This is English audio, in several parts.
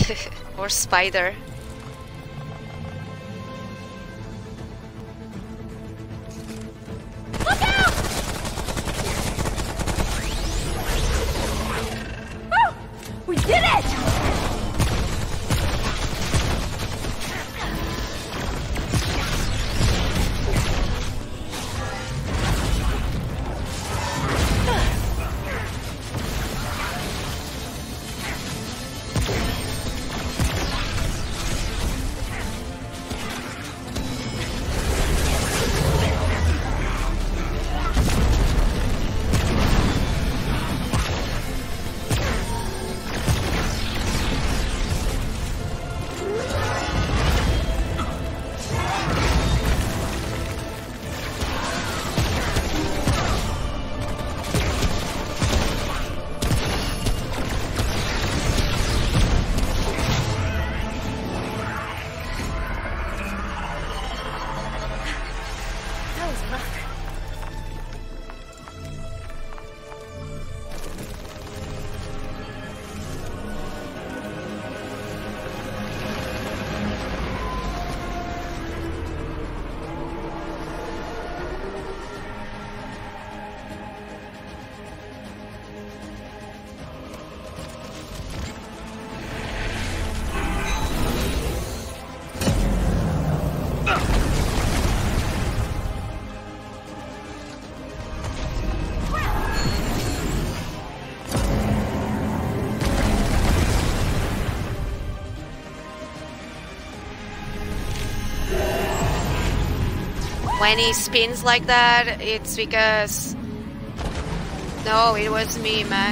Or spider. Look out! Woo! We did it! When he spins like that, it's because... No, it was me, man.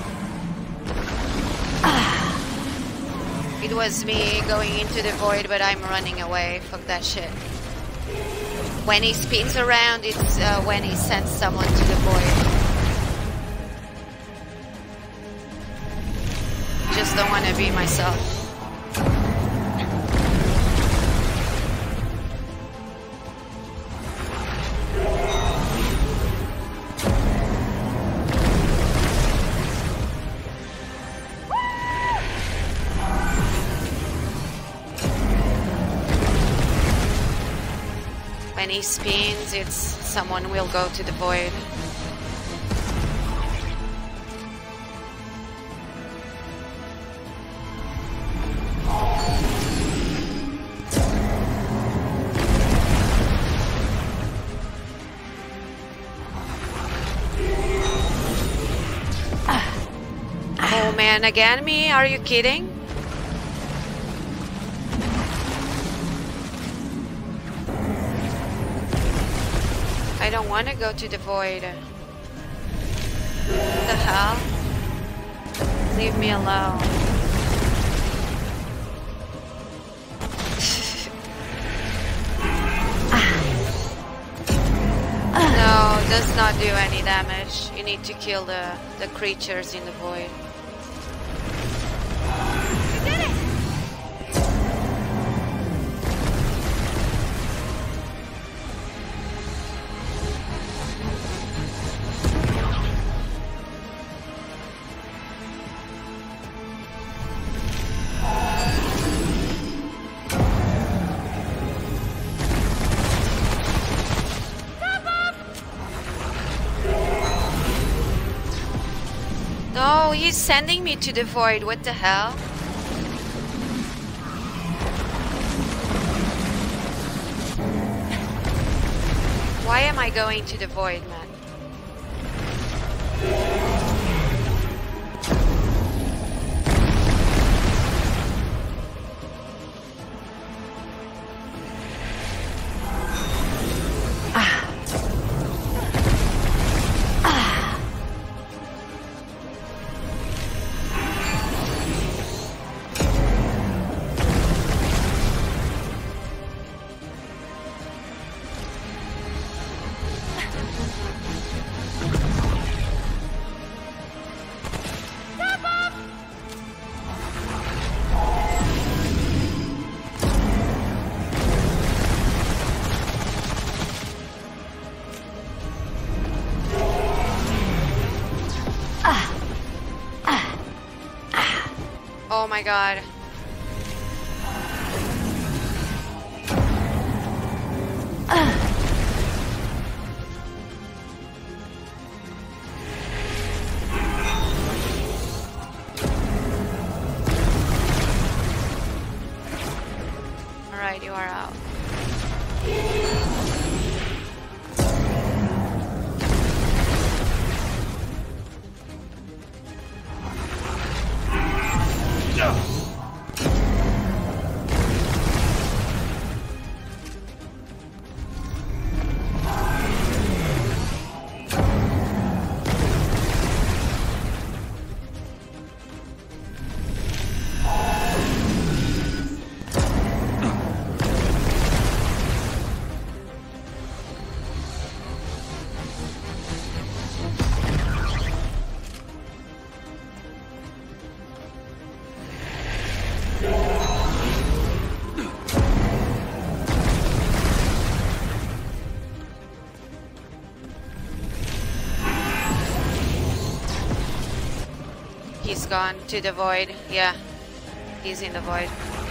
It was me going into the void, but I'm running away. Fuck that shit. When he spins around, it's when he sends someone to the void. Just don't want to be myself. When he spins, it's someone will go to the void. Oh man, again me? Are you kidding? I don't want to go to the void. What the hell? Leave me alone. No, does not do any damage. You need to kill the creatures in the void. We did it! No, he's sending me to the void. What the hell? Why am I going to the void, man? Oh my god. Alright, you are out. He's gone to the void. Yeah, he's in the void.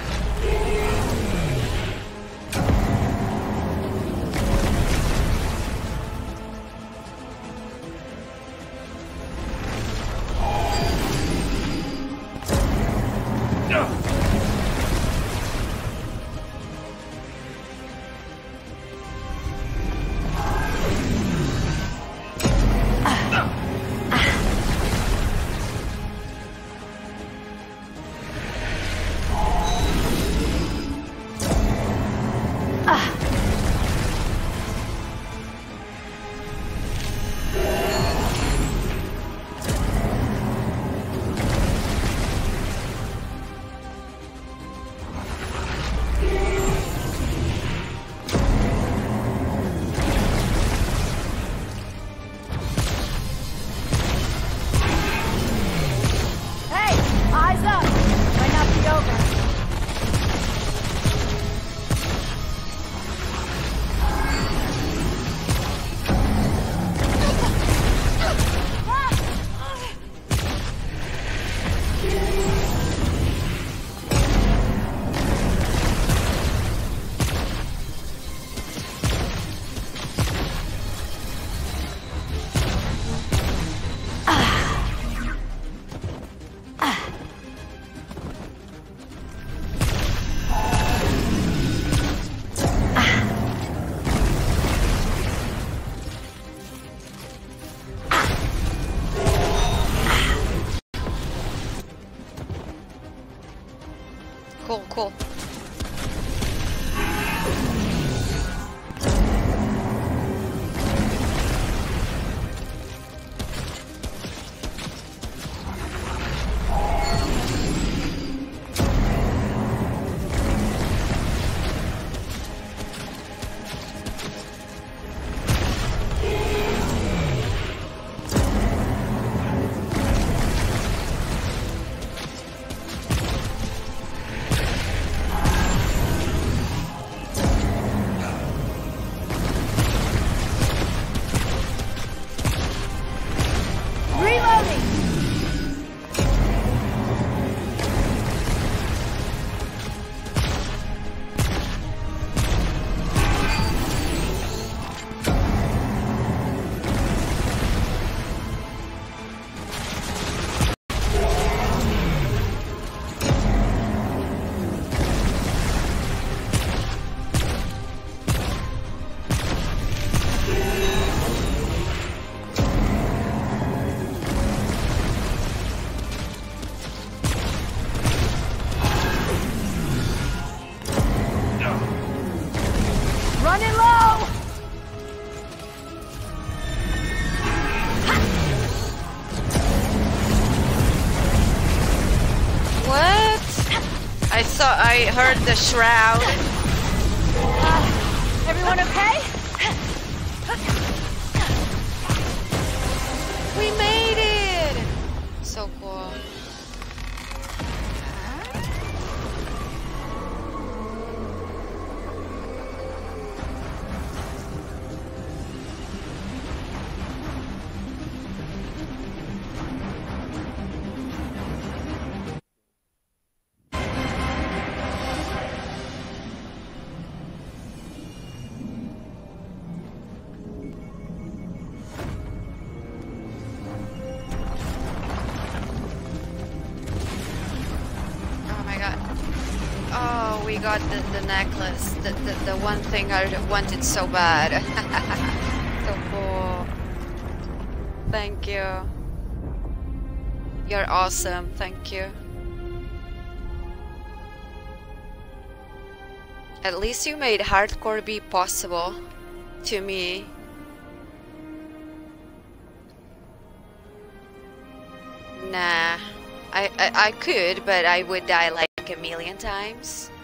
Cool. I heard the shroud. Everyone okay? We made it! So cool. we got the necklace. The one thing I wanted so bad. So cool. Thank you. You're awesome. Thank you. At least you made hardcore be possible to me. Nah. I could, but I would die like a million times.